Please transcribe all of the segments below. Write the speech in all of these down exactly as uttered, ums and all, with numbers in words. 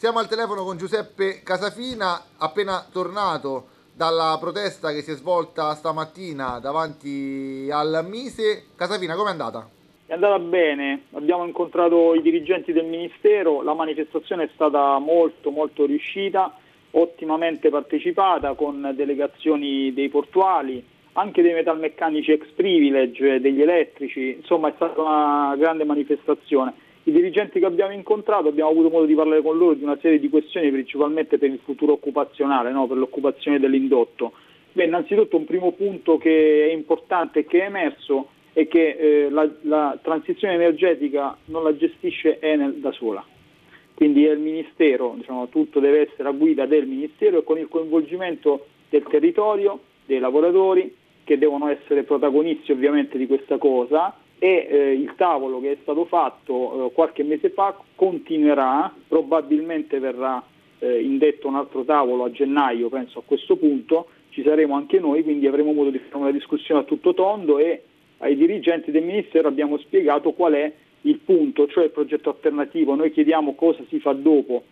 Siamo al telefono con Giuseppe Casafina, appena tornato dalla protesta che si è svolta stamattina davanti al Mise. Casafina, com'è andata? È andata bene, abbiamo incontrato i dirigenti del Ministero, la manifestazione è stata molto molto riuscita, ottimamente partecipata con delegazioni dei portuali, anche dei metalmeccanici ex privilege, degli elettrici, insomma è stata una grande manifestazione. I dirigenti che abbiamo incontrato abbiamo avuto modo di parlare con loro di una serie di questioni, principalmente per il futuro occupazionale, no? Per l'occupazione dell'indotto. Beh, innanzitutto un primo punto che è importante e che è emerso è che eh, la, la transizione energetica non la gestisce Enel da sola, quindi è il Ministero, diciamo, tutto deve essere a guida del Ministero e con il coinvolgimento del territorio, dei lavoratori che devono essere protagonisti ovviamente di questa cosa. E eh, il tavolo che è stato fatto eh, qualche mese fa continuerà, probabilmente verrà eh, indetto un altro tavolo a gennaio, penso a questo punto, ci saremo anche noi, quindi avremo modo di fare una discussione a tutto tondo e ai dirigenti del Ministero abbiamo spiegato qual è il punto, cioè il progetto alternativo. Noi chiediamo cosa si fa dopo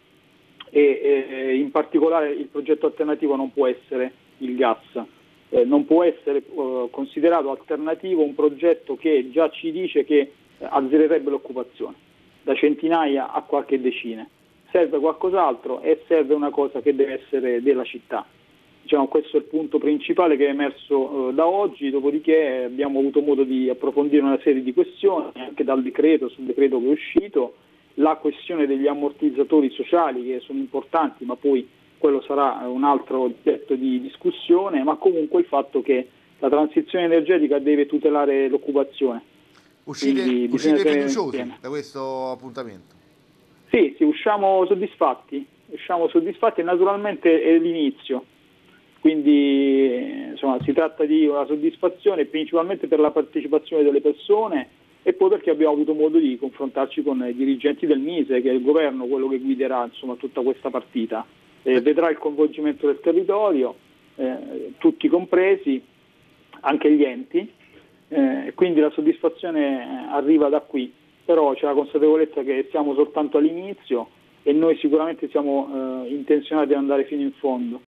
e eh, in particolare il progetto alternativo non può essere il gas. Eh, non può essere eh, considerato alternativo un progetto che già ci dice che eh, azzererebbe l'occupazione, da centinaia a qualche decina. Serve qualcos'altro e serve una cosa che deve essere della città. Diciamo, questo è il punto principale che è emerso eh, da oggi, dopodiché abbiamo avuto modo di approfondire una serie di questioni, anche dal decreto, sul decreto che è uscito, la questione degli ammortizzatori sociali che sono importanti, ma poi quello sarà un altro oggetto di discussione, ma comunque il fatto che la transizione energetica deve tutelare l'occupazione. Uscite, uscite fiduciosi da questo appuntamento? Sì, sì, usciamo soddisfatti, usciamo soddisfatti e naturalmente è l'inizio, quindi insomma, si tratta di una soddisfazione principalmente per la partecipazione delle persone e poi perché abbiamo avuto modo di confrontarci con i dirigenti del Mise, che è il governo quello che guiderà insomma, tutta questa partita. Eh, vedrà il coinvolgimento del territorio, eh, tutti compresi, anche gli enti, eh, quindi la soddisfazione arriva da qui, però c'è la consapevolezza che siamo soltanto all'inizio e noi sicuramente siamo eh, intenzionati ad andare fino in fondo.